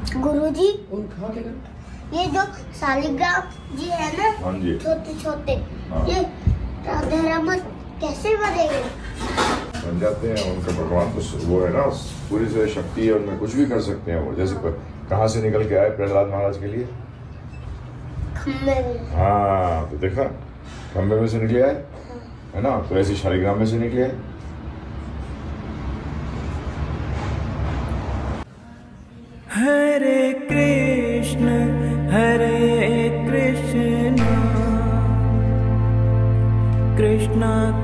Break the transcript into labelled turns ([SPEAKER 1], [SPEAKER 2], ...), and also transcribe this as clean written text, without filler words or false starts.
[SPEAKER 1] गुरुजी
[SPEAKER 2] उन कहाँ के घर?
[SPEAKER 1] ये जो शालिग्राम जी है ना,
[SPEAKER 3] हाँ जी,
[SPEAKER 1] छोटे छोटे,
[SPEAKER 3] हाँ।
[SPEAKER 1] ये राधा रमन कैसे बनेंगे?
[SPEAKER 3] बन जाते हैं। उनका भगवान तो वो है ना, पूरी से शक्ति है उनमें, कुछ भी कर सकते हैं वो। जैसे कहाँ से निकल के आए प्रहलाद महाराज के लिए?
[SPEAKER 1] खम्बे में।
[SPEAKER 3] हाँ, तो देखा, खम्बे में से निकले आए, है ना? तो ऐसे शालिग्राम में से निकले आए।
[SPEAKER 4] हरे कृष्ण कृष्ण